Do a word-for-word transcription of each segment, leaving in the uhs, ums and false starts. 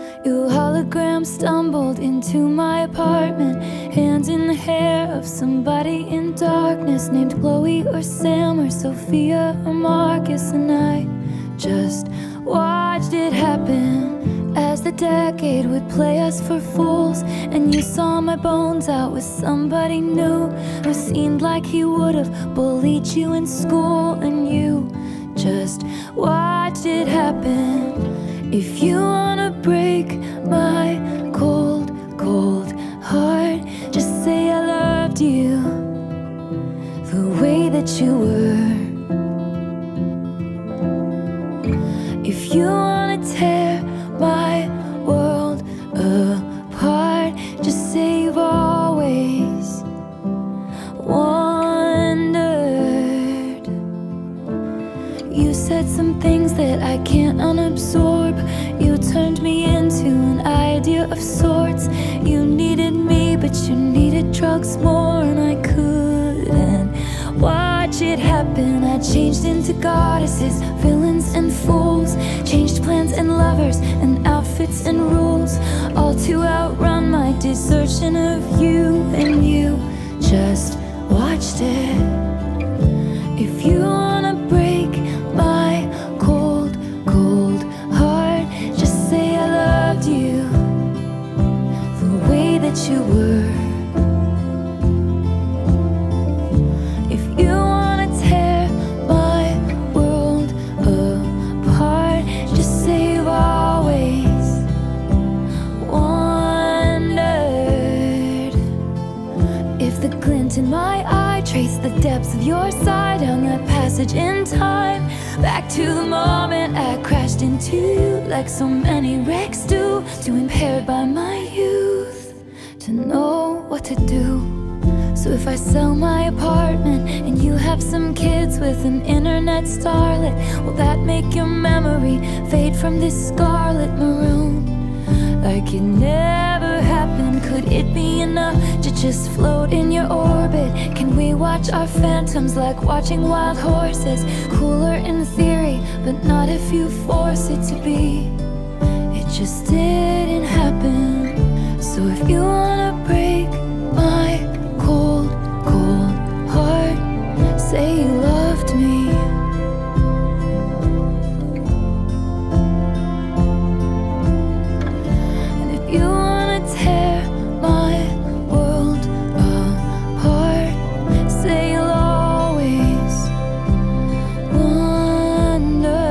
Your hologram stumbled into my apartment, hands in the hair of somebody in darkness, named Chloe or Sam or Sophia or Marcus. And I just watched it happen as the decade would play us for fools. And you saw my bones out with somebody new who seemed like he would have bullied you in school. And you just watched it happen. If you wanna break my cold, cold heart, just say I loved you the way that you were. If you wanna tear my world apart, just say you've always wondered. You said some things that I can't unabsorb. You turned me into an idea of sorts. You needed me, but you needed drugs more, and I couldn't watch it happen. I changed into goddesses, villains and fools, changed plans and lovers and outfits and rules, all to outrun my desertion of you. And you just watched it. If you wanna break my cold, cold heart, just say I loved you the way that you were. If you wanna tear my world apart, just say you've always wondered. If the glint in my eye traced the depths of your side down that passage in time, back to the moment I crashed into you, like so many wrecks do, too impaired by my youth to know what to do. So if I sell my apartment and you have some kids with an internet starlet, will that make your memory fade from this scarlet maroon? Like it never happened. Could it be enough to just float in your orbit? Can we watch our phantoms like watching wild horses? Cooler in theory, but not if you force it to be. It just didn't happen. So if you wanna break my cold, cold heart, say you loved me. And if you wanna tear my world apart, say you'll always wonder.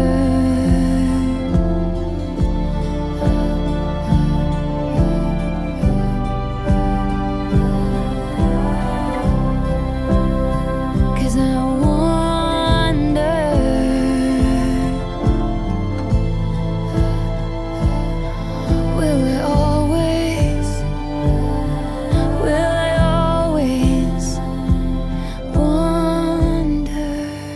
Cause I wonder, will I always, will I always wonder?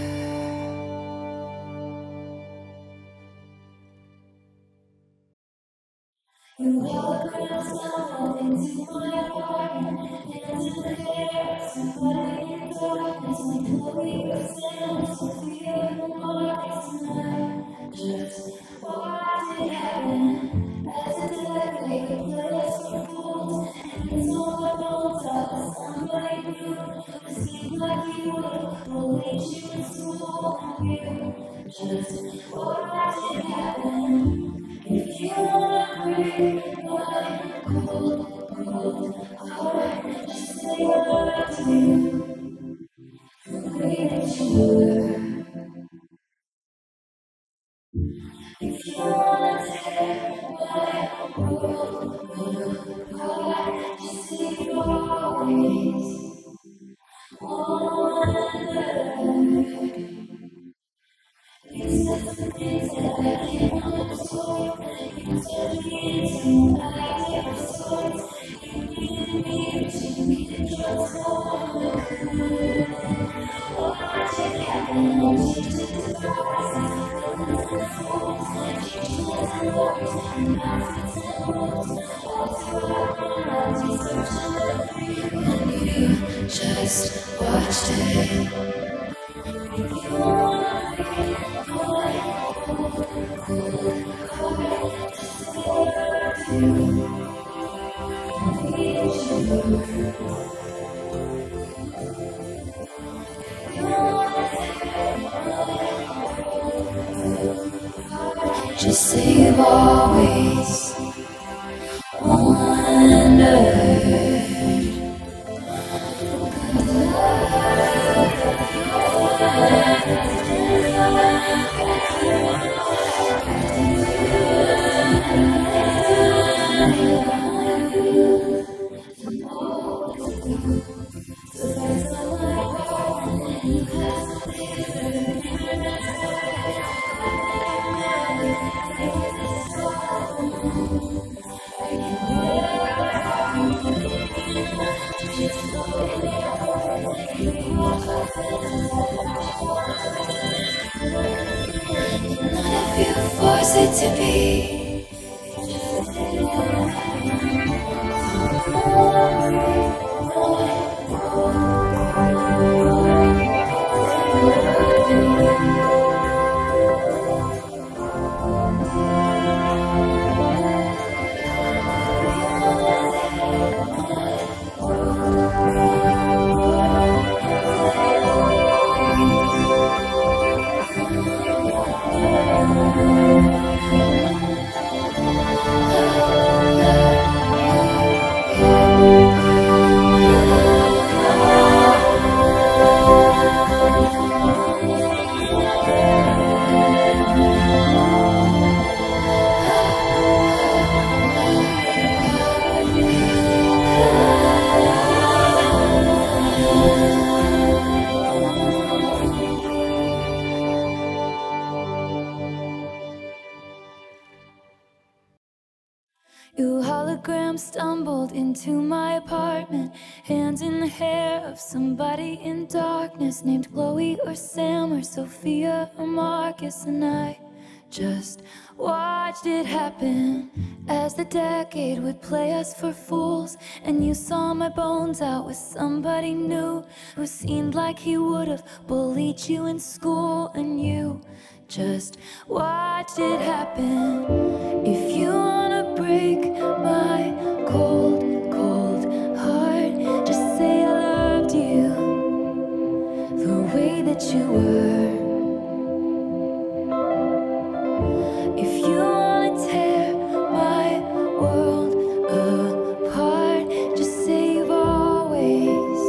You holograms stumbled into my apartment, hands in the hair, somebody in darkness, like Chloe or Sam, Sophia or Marcus. And I just watched it happen as a decade would play us for fools. And it's all my bones out with somebody new who seemed like he would have bullied you in school. And you just watched it happen. If you wanna break my cold, cold heart, just say I loved you the way that you were. If you wanna tear my world apart, just say you always wondered. You said some things that I can't absorb. You turned me into an idea of sorts. You needed me, but you needed drugs more. And I couldn't watch it happen. I changed into goddesses, villains and fools, changed plans and lovers and outfits and rules, all to outrun my desertion of you. And you just watched it. If you wanna be my cold, cold heart, just say Just say you've always wondered. Force it to be. Your hologram stumbled into my apartment, hands in the hair of somebody in darkness, named Chloe or Sam or Sophia or Marcus, and I just watched it happen as the decade would play us for fools. And you saw my bones out with somebody new who seemed like he would have bullied you in school, and you just watched it happen. If you wanna break my cold, cold heart, just say I loved you the way that you were. If you wanna tear my world apart, just say you've always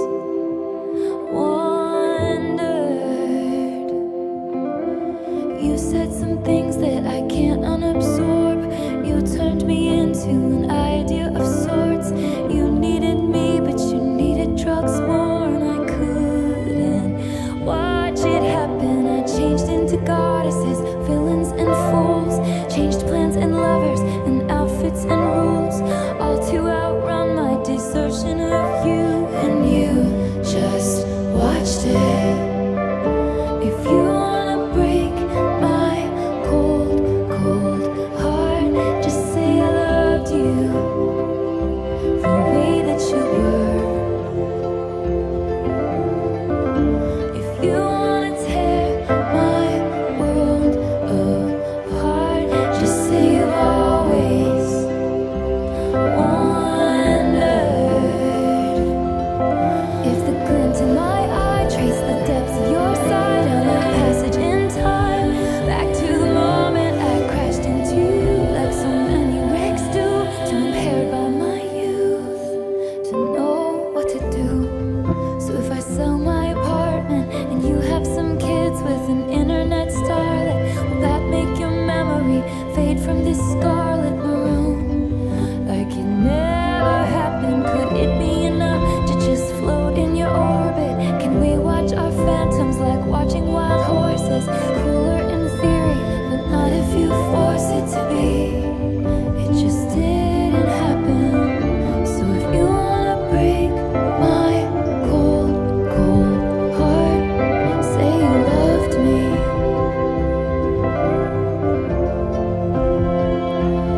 wondered. You said some things that I can't unabsorb. You turned me into an idea of sorts. You needed me, but you needed drugs more, and I couldn't watch it happen. I changed into goddesses, villains and fools, changed plans and lovers and outfits and rules, all to outrun my desertion of you, and you just watched it. If you wanna break my cold, cold heart, just say I loved you the way that you were. If you wanna tear my world apart, just say you've always wondered. If the glint in my eye traced the depths of your side on a passage in time, back to the moment I crashed into, like so many wrecks do, too impaired by my youth to know what to do. So if I sell my apartment and you have some kids with an internet starlet, will that make your memory fade from this scarlet maroon? Like it never happened. Could it be enough to just float in your orbit? Can we watch our phantoms like watching wild horses? Cooler in theory, but not if you force it to be. It just didn't happen. So if you wanna break my cold, cold heart, say you loved me.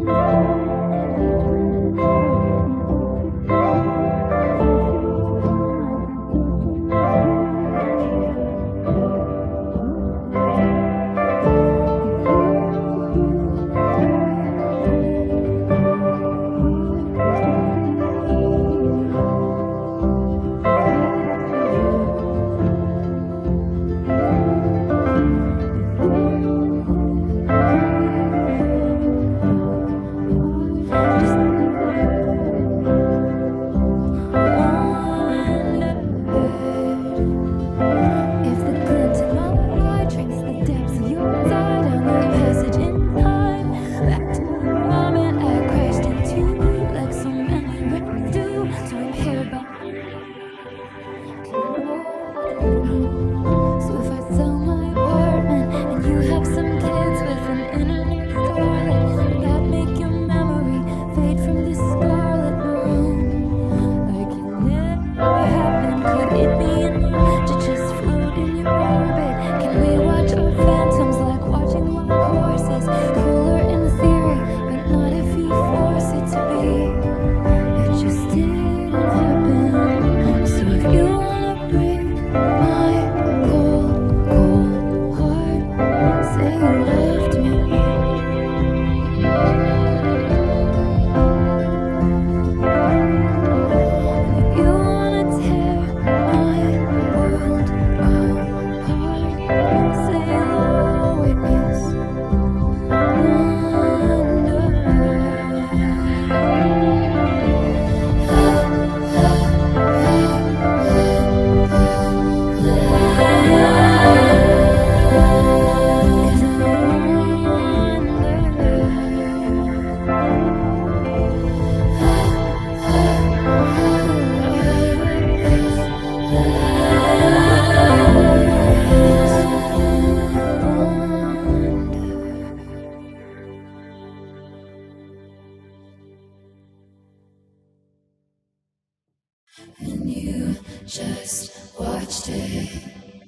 And you just watched it.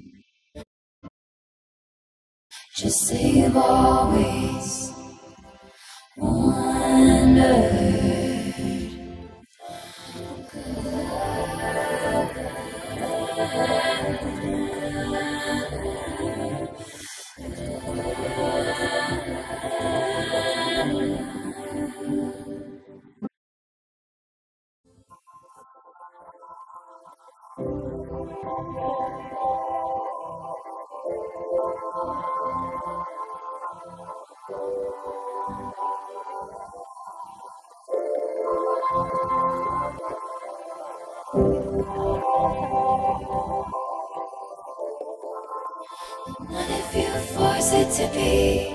Just say you've always wondered. Not if you force it to be.